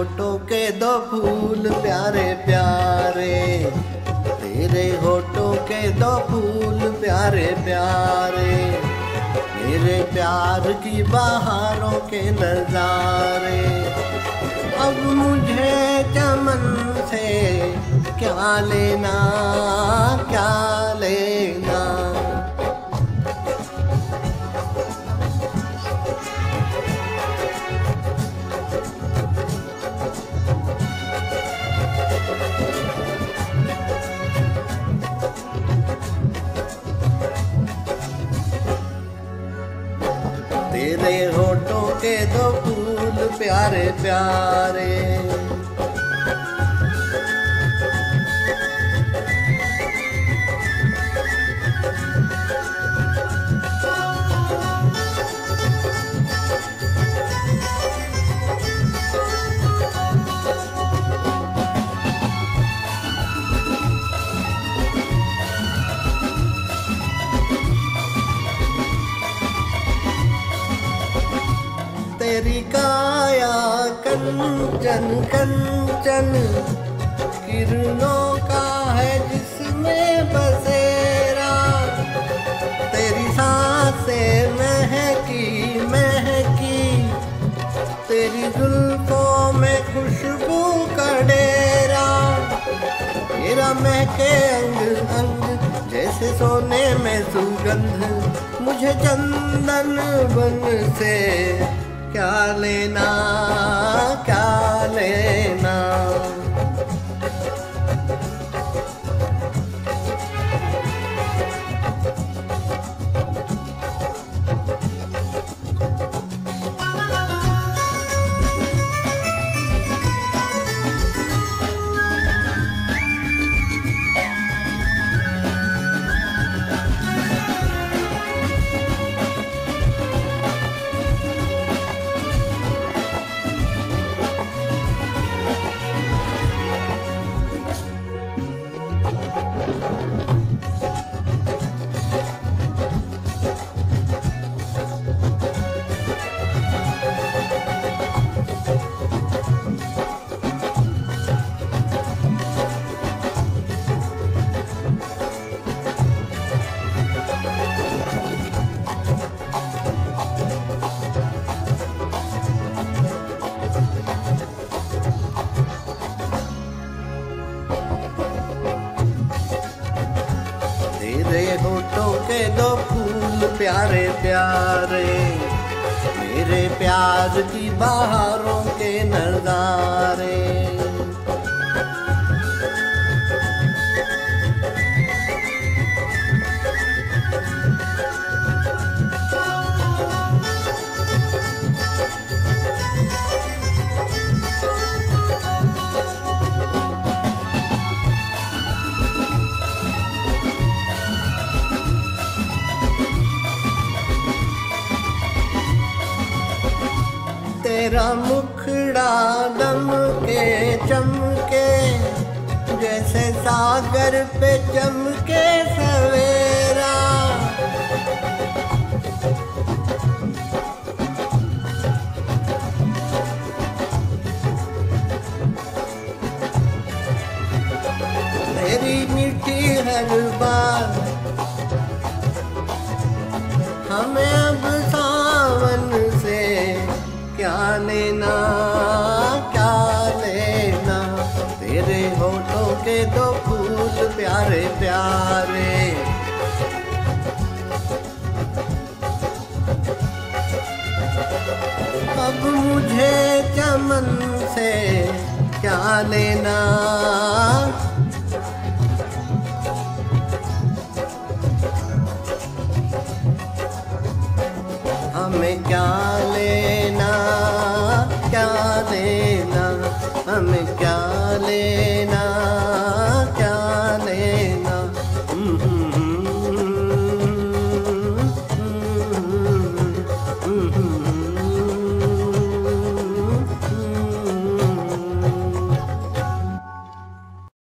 होठों के दो फूल प्यारे प्यारे, तेरे होठों के दो फूल प्यारे प्यारे, मेरे प्यार की बहारों के नजारे। अब मुझे चमन से क्या लेना क्या लेना। तेरे होठों के दो फूल प्यारे प्यारे, तेरी काया कंचन कंचन, किरणों का है जिसमें बसेरा, तेरी सांसें महकी महकी, तेरी जुल्फों में खुशबू का डेरा, तेरा महके अंग अंग जैसे सोने में सुगंध, मुझे चंदन बन से क्या लेना क्या लेना। तेरे होठों के दो फूल प्यारे प्यारे, मेरे प्यार की बहारों के नजारे। तेरा मुखड़ा दमके चमके, जैसे सागर पे चमके सवेरा, तेरी मीठी हर बात हमें अब सावन से क्या लेना क्या लेना। तेरे होठों के दो फूल प्यारे प्यारे, अब मुझे चमन से क्या लेना।